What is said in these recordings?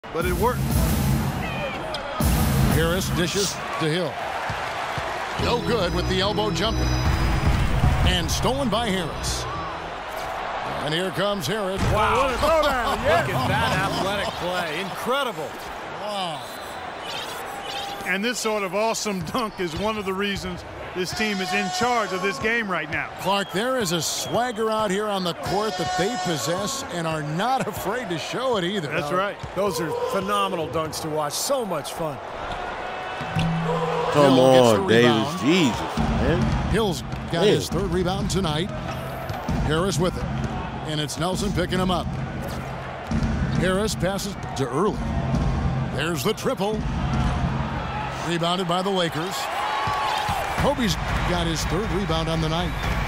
but it worked. Harris dishes to Hill. No good with the elbow jumper. And stolen by Harris. And here comes Harris. Wow. What a throwdown. Yes. Look at that athletic play. Incredible. Wow. And this sort of awesome dunk is one of the reasons this team is in charge of this game right now. Clark, there is a swagger out here on the court that they possess and are not afraid to show it either. That's right. Those are phenomenal dunks to watch. So much fun. Come Hill gets the on, Davis. rebound. Jesus, man. Hill's got his third rebound tonight. Harris with it. And it's Nelson picking him up. Harris passes to Early. There's the triple. Rebounded by the Lakers. Kobe's got his third rebound on the night.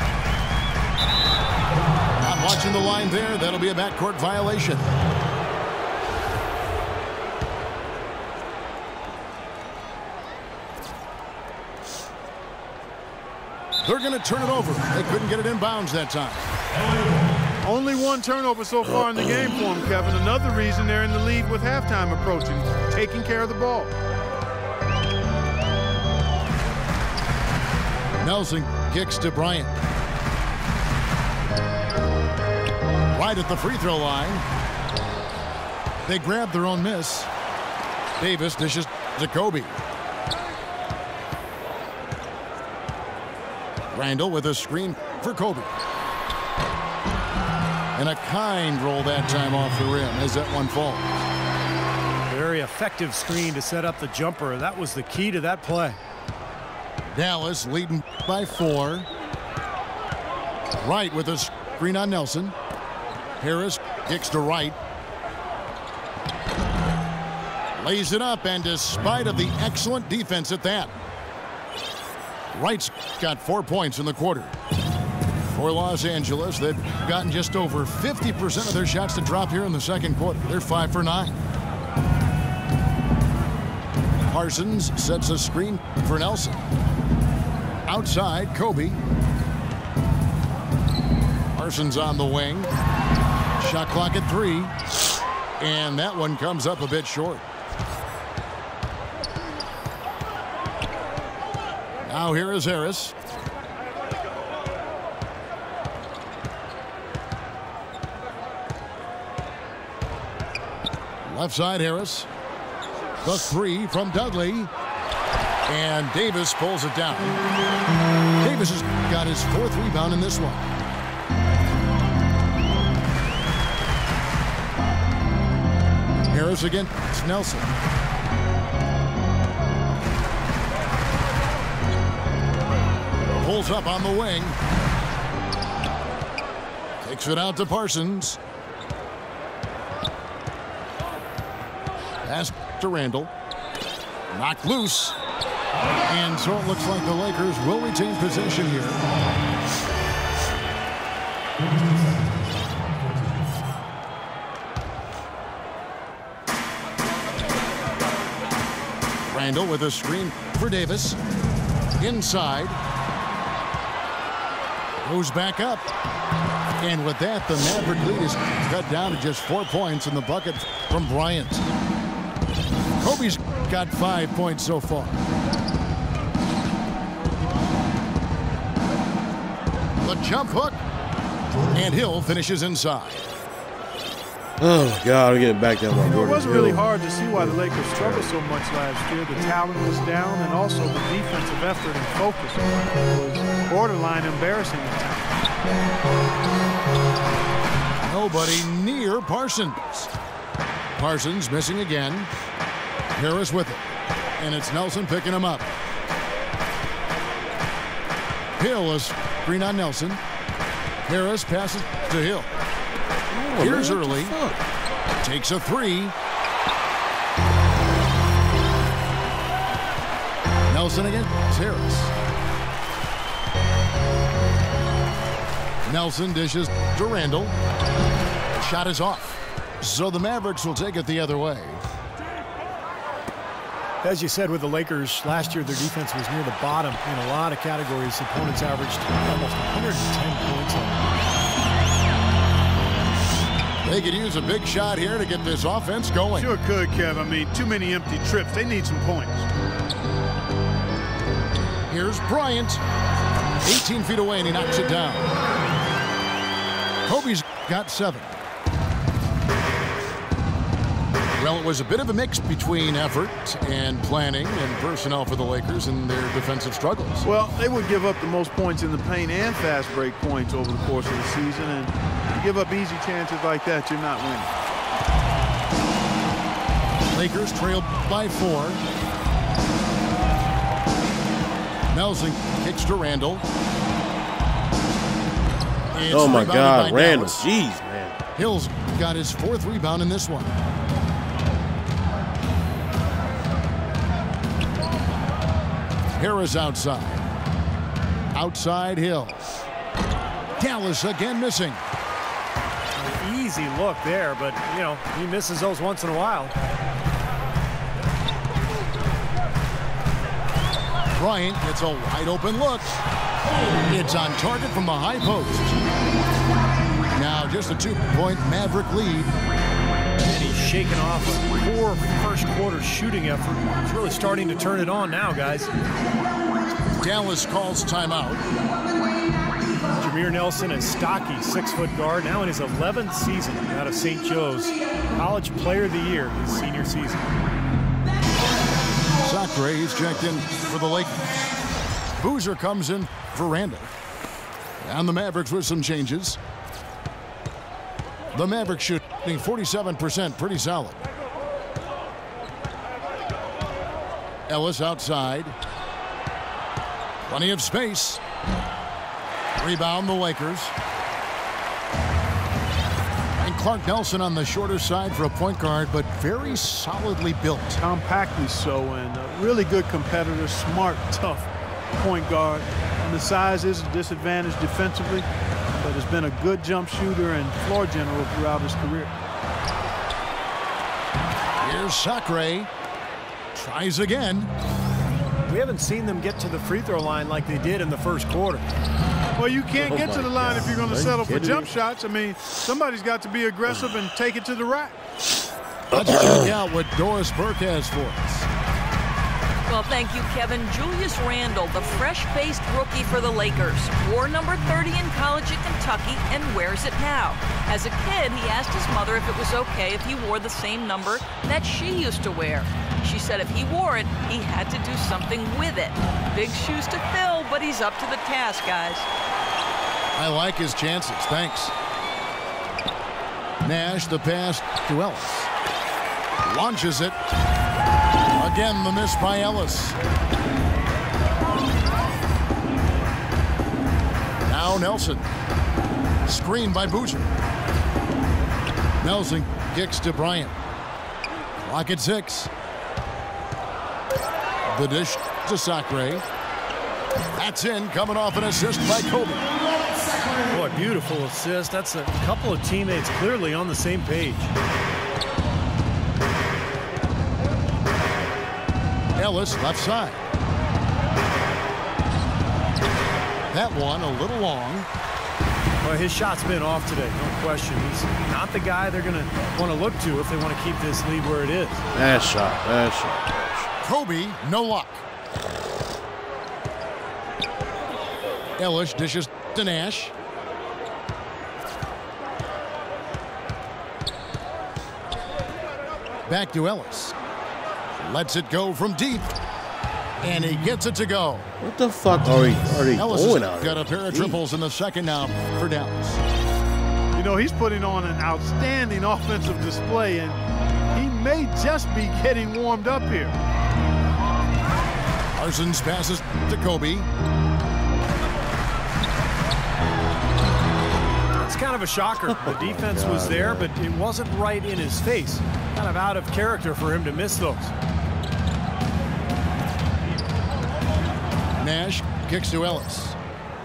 Not watching the line there. That'll be a backcourt violation. They're going to turn it over. They couldn't get it in bounds that time. Only one turnover so far in the game for them, Kevin. Another reason they're in the lead with halftime approaching, taking care of the ball. Nelson kicks to Bryant. Right at the free throw line. They grab their own miss. Davis dishes to Kobe. Randall with a screen for Kobe. And a kind roll that time off the rim as that one falls. Very effective screen to set up the jumper. That was the key to that play. Dallas leading by 4. Wright with a screen on Nelson. Harris kicks to Wright. Lays it up, and despite of the excellent defense at that, Wright's got 4 points in the quarter. For Los Angeles, they've gotten just over 50% of their shots to drop here in the second quarter. They're 5 for 9. Parsons sets a screen for Nelson. Outside, Kobe. Parsons on the wing. Shot clock at 3. And that one comes up a bit short. Now here is Harris. Left side, Harris. The 3 from Dudley. And Davis pulls it down. Davis has got his 4th rebound in this one. Harris against Nelson. Pulls up on the wing. Takes it out to Parsons. Pass to Randall. Knocked loose. And so it looks like the Lakers will retain possession here. Randall with a screen for Davis. Inside. Goes back up. And with that, the Maverick lead is cut down to just 4 points in the bucket from Bryant. Kobe's got 5 points so far. The jump hook. And Hill finishes inside. Oh, my God, I'm getting back down my It wasn't really Hill. hard to see why the Lakers struggled so much last year. The talent was down, and also the defensive effort and focus was borderline embarrassing at times. Nobody near Parsons. Parsons missing again. Harris with it. And it's Nelson picking him up. Hill is screen on Nelson. Harris passes to Hill. Here's man, what the Early. fuck? Takes a 3. Nelson against Harris. Nelson dishes to Randall. Shot is off. So the Mavericks will take it the other way. As you said with the Lakers, last year their defense was near the bottom in a lot of categories. Opponents averaged almost 110 points. They could use a big shot here to get this offense going. Sure could, Kev. I mean, too many empty trips. They need some points. Here's Bryant. 18 feet away, and he knocks it down. Kobe's got 7. Well, it was a bit of a mix between effort and planning and personnel for the Lakers and their defensive struggles. Well, they would give up the most points in the paint and fast break points over the course of the season, and you give up easy chances like that, you're not winning. Lakers trail by 4. Nelson kicks to Randall. It's Oh my God, by Randall. Dallas. Jeez, man. Hill's got his 4th rebound in this one. Harris outside. Outside Hill. Dallas again missing. Easy look there, but, you know, he misses those once in a while. Bryant gets a wide open look. It's on target from the high post. Now just a 2-point Maverick lead. And he's shaking off a poor first quarter shooting effort. He's really starting to turn it on now, guys. Dallas calls timeout. Jameer Nelson, a stocky 6-foot guard, now in his 11th season out of St. Joe's. College Player of the Year his senior season. Sacre, he's checked in for the Lakers. Boozer comes in for Randall. And the Mavericks with some changes. The Mavericks shooting 47%, pretty solid. Ellis outside. Plenty of space. Rebound the Lakers. And Clark Nelson on the shorter side for a point guard, but very solidly built. Compactly so, and a really good competitor, smart, tough point guard. And the size is a disadvantage defensively, but has been a good jump shooter and floor general throughout his career. Here's Sacre. Tries again. We haven't seen them get to the free throw line like they did in the first quarter. Well, you can't get to the line if you're going to Are you settle for kidding jump me? shots. I mean, somebody's got to be aggressive and take it to the rack. Let's check out what Doris Burke has for us. Well, thank you, Kevin. Julius Randle, the fresh-faced rookie for the Lakers, wore number 30 in college at Kentucky and wears it now. As a kid, he asked his mother if it was okay if he wore the same number that she used to wear. She said if he wore it, he had to do something with it. Big shoes to fill, but he's up to the task, guys. I like his chances. Thanks. Nash, the pass to Ellis. Launches it. Again, the miss by Ellis. Now Nelson. Screen by Boozer. Nelson kicks to Bryant. Clock at 6. The dish to Sacre. That's in, coming off an assist by Kobe. Boy, beautiful assist. That's a couple of teammates clearly on the same page. Ellis left side. That one a little long. Well, his shot's been off today, no question. He's not the guy they're going to want to look to if they want to keep this lead where it is. Bad shot. Bad shot. Kobe, no luck. Ellis dishes to Nash. Back to Ellis. Lets it go from deep. And he gets it to go. What the fuck are they Ellis has going out got here? a pair of triples in the second now for Dallas. You know, he's putting on an outstanding offensive display, and he may just be getting warmed up here. Parsons passes to Kobe. It's kind of a shocker. The defense was there, but it wasn't right in his face. Kind of out of character for him to miss those. Nash kicks to Ellis.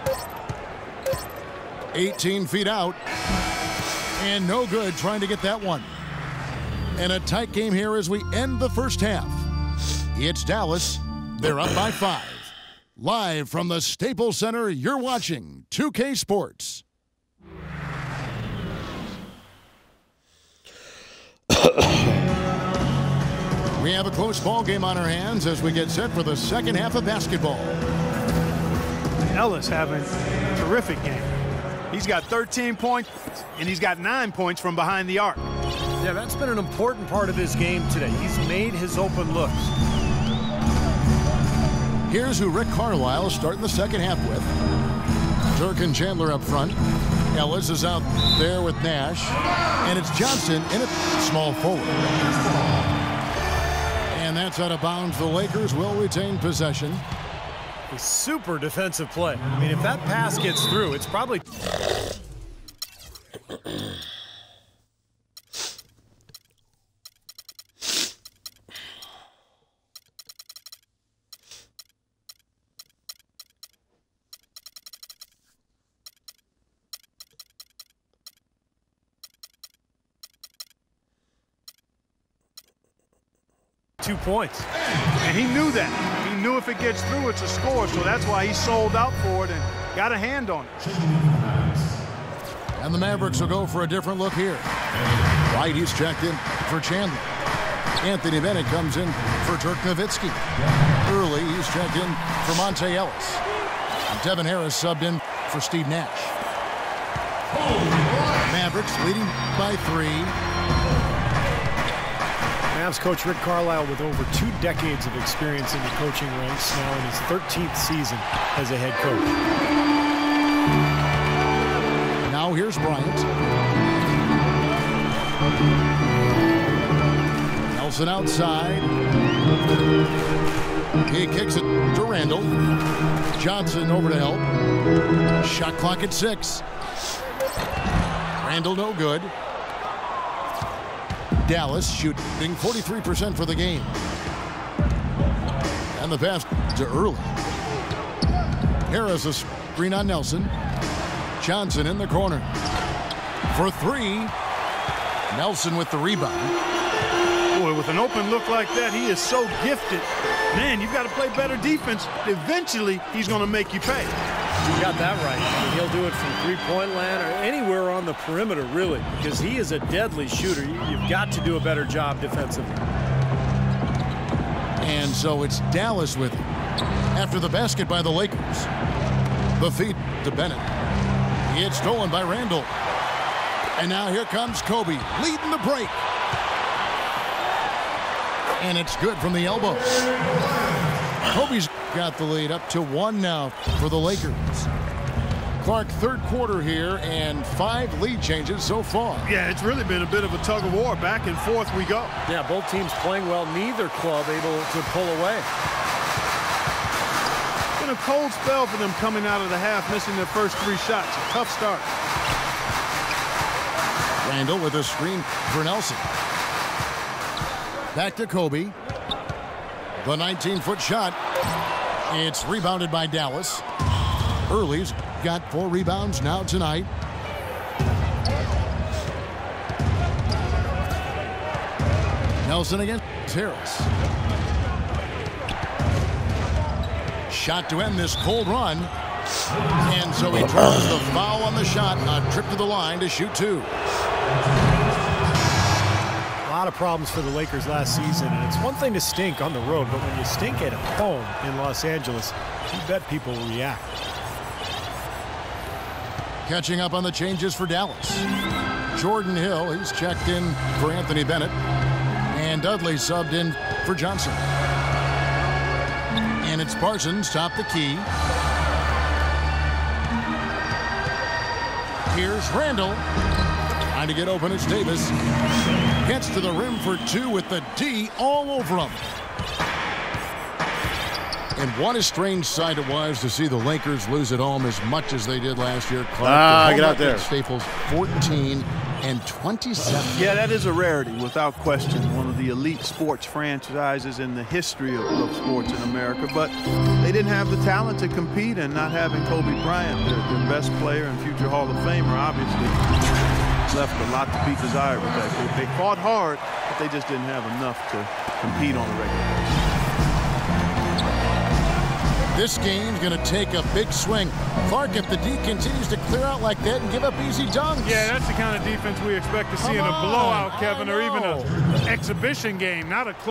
18 feet out. And no good trying to get that one. And a tight game here as we end the first half. It's Dallas. They're up by 5. Live from the Staples Center, you're watching 2K Sports. We have a close ball game on our hands as we get set for the second half of basketball. Ellis having a terrific game. He's got 13 points, and he's got 9 points from behind the arc. Yeah, that's been an important part of his game today. He's made his open looks. Here's who Rick Carlisle is starting the second half with. Dirk and Chandler up front. Ellis is out there with Nash. And it's Johnson in at small forward. And that's out of bounds. The Lakers will retain possession. A super defensive play. I mean, if that pass gets through, it's probably... ...2 points. And he knew that. He knew if it gets through, it's a score, so that's why he sold out for it and got a hand on it. And the Mavericks will go for a different look here. White, he's checked in for Chandler. Anthony Bennett comes in for Dirk Nowitzki. Early, he's checked in for Monte Ellis. And Devin Harris subbed in for Steve Nash. Mavericks leading by 3. Mavs coach Rick Carlisle with over 2 decades of experience in the coaching ranks, now in his 13th season as a head coach. Now here's Bryant. Nelson outside. He kicks it to Randall. Johnson over to help. Shot clock at 6. Randall no good. Dallas shooting 43% for the game. And the pass to Early. Harris a screen on Nelson. Johnson in the corner. For 3. Nelson with the rebound. Boy, with an open look like that, he is so gifted. Man, you've got to play better defense. Eventually, he's going to make you pay. You got that right. I mean, he'll do it from three-point land or anywhere on the perimeter, really, because he is a deadly shooter. You've got to do a better job defensively. And so it's Dallas with it. After the basket by the Lakers. The feed to Bennett. It's stolen by Randall. And now here comes Kobe leading the break. And it's good from the elbow. Kobe's got the lead up to 1 now for the Lakers. Clark, third quarter here, and 5 lead changes so far. Yeah, it's really been a bit of a tug of war. Back and forth we go. Yeah, both teams playing well. Neither club able to pull away. It's been a cold spell for them coming out of the half, missing their first 3 shots. A tough start. Randall with a screen for Nelson. Back to Kobe. The 19-foot shot. It's rebounded by Dallas. Early's got 4 rebounds now tonight. Nelson against Harris. Shot to end this cold run. And so he draws the foul on the shot. A trip to the line to shoot 2. A lot of problems for the Lakers last season, and it's one thing to stink on the road, but when you stink at home in Los Angeles, you bet people will react. Catching up on the changes for Dallas. Jordan Hill, he's checked in for Anthony Bennett, and Dudley subbed in for Johnson. And it's Parsons top the key. Here's Randall. Trying to get open, it's Davis. Gets to the rim for 2 with the D all over him. And what a strange sight it was to see the Lakers lose at home as much as they did last year. Clark, get out there. Staples 14 and 27. Yeah, that is a rarity, without question. One of the elite sports franchises in the history of sports in America. But they didn't have the talent to compete, and not having Kobe Bryant, their best player and future Hall of Famer, obviously left a lot to be desired with that. They fought hard, but they just didn't have enough to compete on a regular basis. This game's going to take a big swing. Clark, if the D continues to clear out like that and give up easy dunks. Yeah, that's the kind of defense we expect to see in a blowout, Kevin, or even an exhibition game, not a